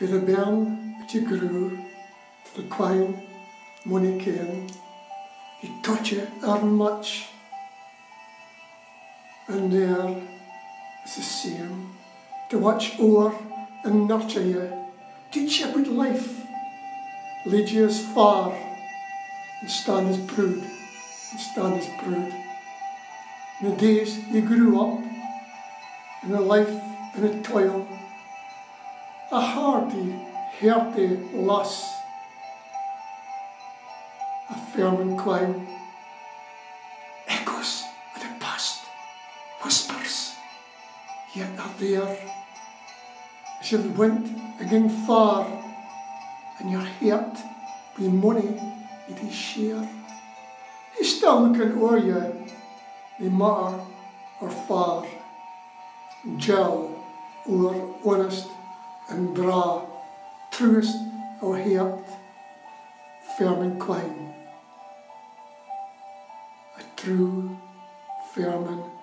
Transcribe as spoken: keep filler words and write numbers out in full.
For the bairn that you grew, for the quine, money ken, he taught you earn much, and there is the same, to watch o'er and nurture you, teach you about life, lead you as far, and stand as proud, and stand as proud. In the days you grew up, in the life and the toil, a hardy, hearty lass, a fairmin quine, echoes of the past, whispers, yet are there, as you've went again far, and your heart be money you do share. He's still looking o'er you, no matter or far, gel o'er honest and bra, truest o' heart, fairmin quine, a true fairmin